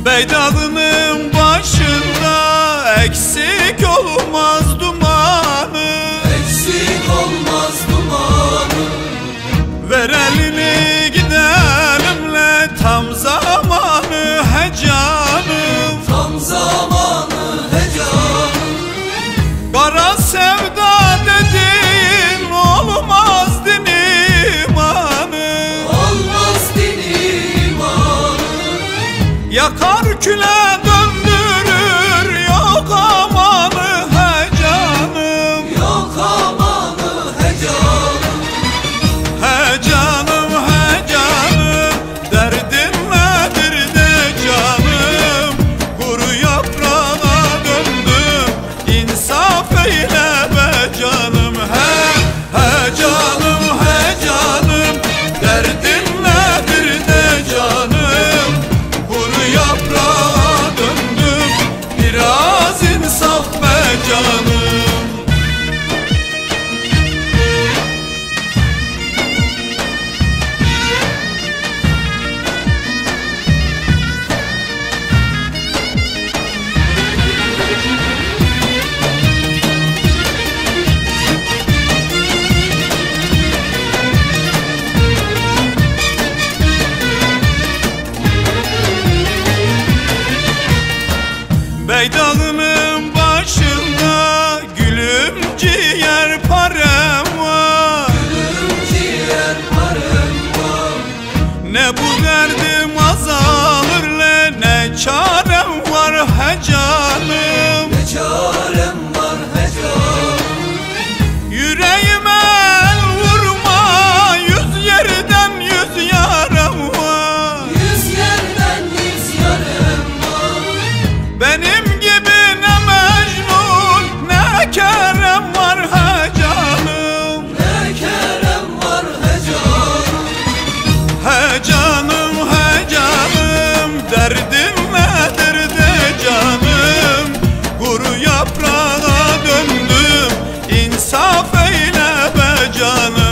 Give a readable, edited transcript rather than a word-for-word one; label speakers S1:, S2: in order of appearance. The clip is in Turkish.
S1: Beydağının başında eksik olmaz dumanı,
S2: eksik olmaz dumanı.
S1: Ver elini gidelimle tam zamanı he canım,
S2: tam zamanı he canım.
S1: Kara sevda dediğin olmaz din imanı,
S2: olmaz din imanı.
S1: Yakar küle döndürür yok amanı he canım,
S2: yok amanı he canım.
S1: He canım he canım, derdin nedir de canım, kuru yaprağa döndüm, insaf eyle be canım. He canım he canım, derdin nedir de canım, kuru yaprağa döndüm, biraz insaf be canım. Beydağının başında gülüm ciğer parem var,
S2: Gülüm ciğer parem var.
S1: Ne bu derdim azalır ne çarem var he canım,
S2: Ne çarem var he canım.
S1: Yüreğime el vurma, yüz yerden yüz yarem var,
S2: Yüz yerden yüz yarem var.
S1: Benim gibi ne Mecnun ne Kerem var he canım,
S2: Ne kerem var he canım.
S1: He canım he canım, derdin nedir de canım, kuru yaprağa döndüm, insaf eyle be canım.